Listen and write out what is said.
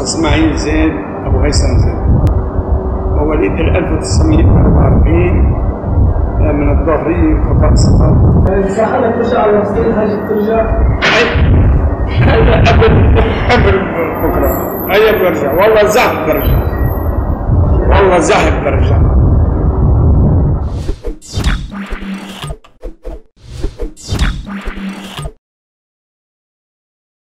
إسماعيل زين أبو هيثم زين، مواليد 1944 من الظهرية قطاع سقط. سألك إن شاء الله تصير حاجة ترجع؟ هلا قبل بكرة، هيا برجع، والله زهق برجع، والله زهق برجع.